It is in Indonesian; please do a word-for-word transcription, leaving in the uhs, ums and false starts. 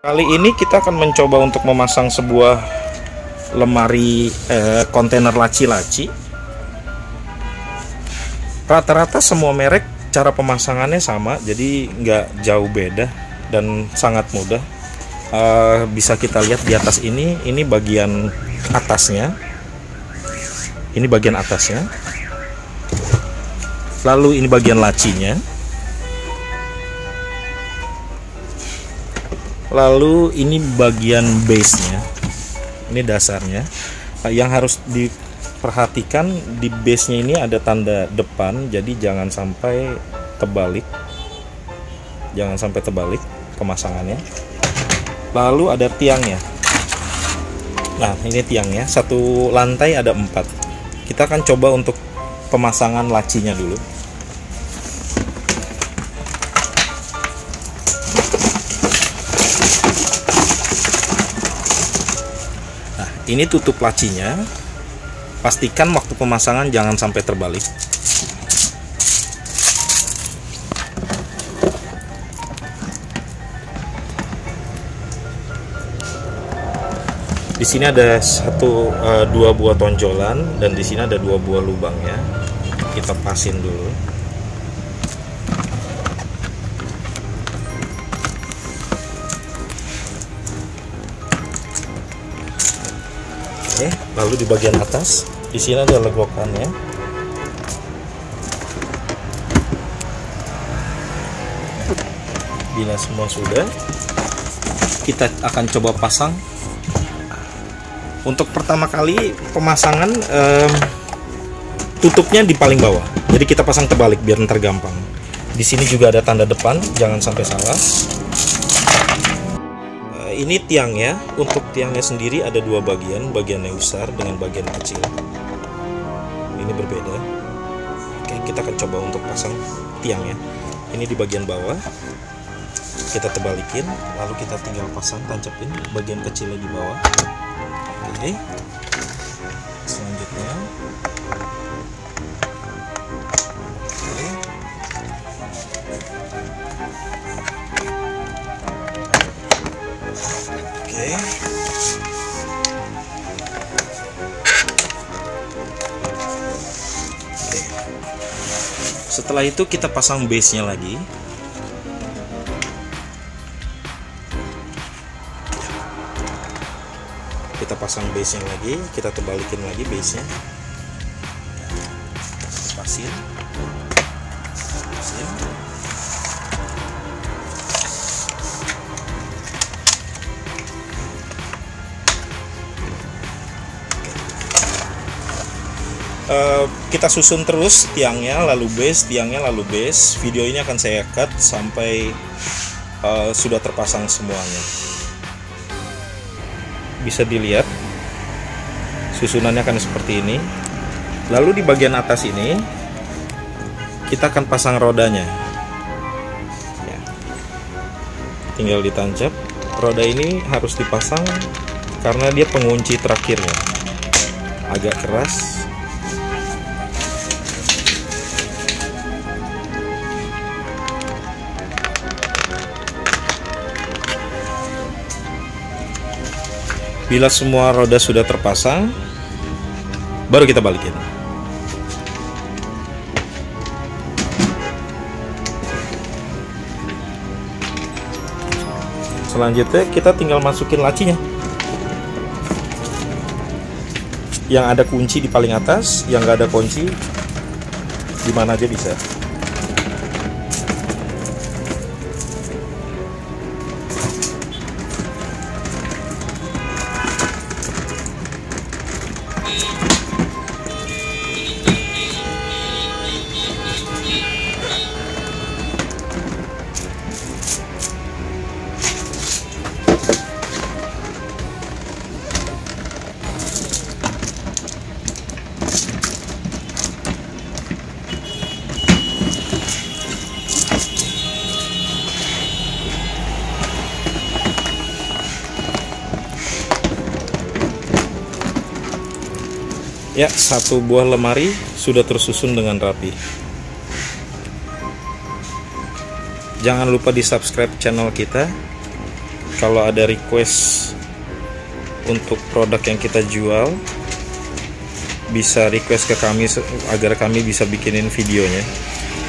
Kali ini kita akan mencoba untuk memasang sebuah lemari eh, kontainer laci-laci. Rata-rata semua merek cara pemasangannya sama, jadi nggak jauh beda dan sangat mudah. Eh, bisa kita lihat di atas ini, ini bagian atasnya, ini bagian atasnya, lalu ini bagian lacinya. Lalu ini bagian base-nya, ini dasarnya. Yang harus diperhatikan di base-nya ini ada tanda depan, jadi jangan sampai terbalik, jangan sampai terbalik pemasangannya. Lalu ada tiangnya. Nah, ini tiangnya, satu lantai ada empat. Kita akan coba untuk pemasangan lacinya dulu. Ini tutup lacinya, pastikan waktu pemasangan jangan sampai terbalik. Di sini ada satu uh, dua buah tonjolan dan di sini ada dua buah lubangnya. Kita pasin dulu. Oke, lalu di bagian atas, di sini ada legokannya. Bila semua sudah, kita akan coba pasang. Untuk pertama kali pemasangan, eh, tutupnya di paling bawah. Jadi kita pasang terbalik biar ntar gampang. Di sini juga ada tanda depan, jangan sampai salah. Ini tiangnya, untuk tiangnya sendiri ada dua bagian, bagian yang besar dengan bagian kecil. Ini berbeda. Oke, kita akan coba untuk pasang tiangnya. Ini di bagian bawah, kita terbalikin, lalu kita tinggal pasang, tancapin bagian kecilnya di bawah. Oke, selanjutnya. Oke. Oke. Oke. Setelah itu kita pasang base-nya lagi. Kita pasang base-nya lagi, kita terbalikin lagi base-nya. Pasin. Pasin. Uh, kita susun terus tiangnya, lalu base, tiangnya, lalu base. Video ini akan saya cut sampai uh, sudah terpasang semuanya. Bisa dilihat susunannya akan seperti ini. Lalu di bagian atas ini kita akan pasang rodanya ya. Tinggal ditancap. Roda ini harus dipasang karena dia pengunci terakhirnya, agak keras. Bila semua roda sudah terpasang, baru kita balikin. Selanjutnya kita tinggal masukin lacinya. Yang ada kunci di paling atas, yang nggak ada kunci di mana aja bisa. Ya, satu buah lemari sudah tersusun dengan rapi. Jangan lupa di subscribe channel kita kalau ada request untuk produk yang kita jual, bisa request ke kami agar kami bisa bikinin videonya.